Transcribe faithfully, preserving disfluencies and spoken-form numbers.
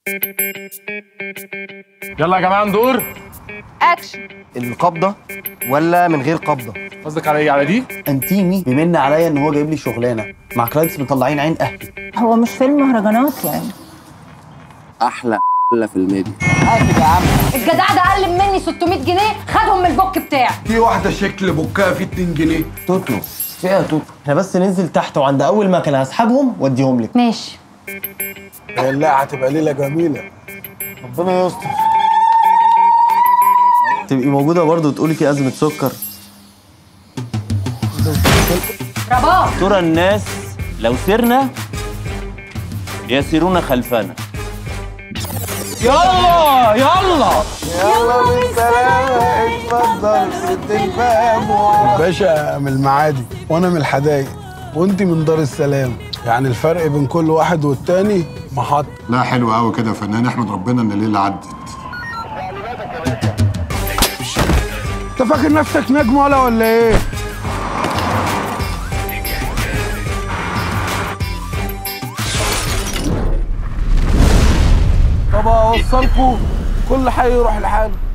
يلا يا جماعه ندور. اكشن. القبضه ولا من غير قبضه؟ قصدك على ايه؟ على دي؟ انتيمي بيمن عليا ان هو جايب لي شغلانه مع كلاينتس مطلعين عين اهلي. هو مش فيلم مهرجانات يعني. احلى في الميديا. قافل يا عم. الجدع ده قلب مني ستمية جنيه، خدهم من البوك بتاعي. في واحده شكل بوكها فيه اتنين جنيه. توتو فيها توتو. احنا بس ننزل تحت وعند اول مكنه هسحبهم واديهم لك. ماشي. لا هتبقى ليله جميله. ربنا يستر. تبقي موجوده برضه وتقولي في ازمه سكر. رباب. ترى الناس لو سرنا يسيرون خلفنا. يلا يلا يلا بالسلامه. اتفضل سد الباب. الباشا من المعادي وانا من الحدايق وانت من دار السلام، يعني الفرق بين كل واحد والتاني محط. لا حلو قوي كده يا فنان، احمد ربنا ان الليله عدت. انت فاكر نفسك نجم ولا ولا ايه؟ طب اوصلكوا كل حي يروح لحاله.